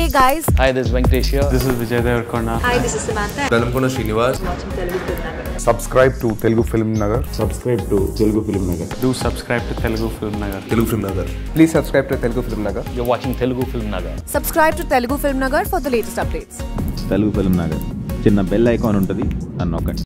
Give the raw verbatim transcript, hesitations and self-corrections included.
Hey guys. Hi, this is Venkatesh here. This is Vijay Devarkonda. Hi, this is Samantha. Dalamkona Srinivas. Watching Telugu Film Nagar. Subscribe to Telugu Film Nagar. Subscribe to Telugu Film Nagar. Do subscribe to Telugu Film Nagar. Telugu Film Nagar. Please subscribe to Telugu Film Nagar. You're watching Telugu Film Nagar. Subscribe to Telugu Film Nagar for the latest updates. Telugu Film Nagar. చిన్న bell icon ఉంటుంది, అన్నొక్కండి.